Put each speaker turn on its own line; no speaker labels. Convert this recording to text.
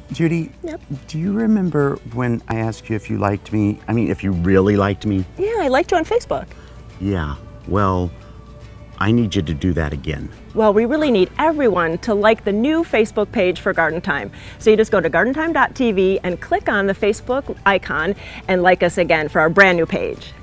Judy,
Yep.
do you remember when I asked you if you liked me? I mean, if you really liked me?
Yeah, I liked you on Facebook.
Yeah, well, I need you to do that again.
Well, we really need everyone to like the new Facebook page for Garden Time. So you just go to gardentime.tv and click on the Facebook icon and like us again for our brand new page.